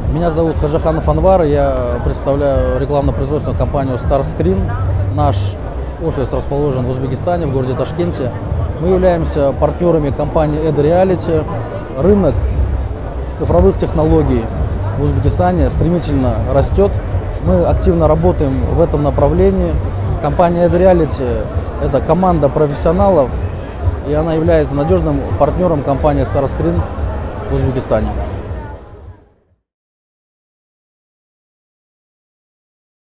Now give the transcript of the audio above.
Меня зовут Хаджиханов Анвар, я представляю рекламно-производственную компанию Starscreen. Наш офис расположен в Узбекистане, в городе Ташкенте. Мы являемся партнерами компании AdReality. Рынок цифровых технологий в Узбекистане стремительно растет. Мы активно работаем в этом направлении. Компания AdReality – это команда профессионалов, и она является надежным партнером компании Starscreen в Узбекистане.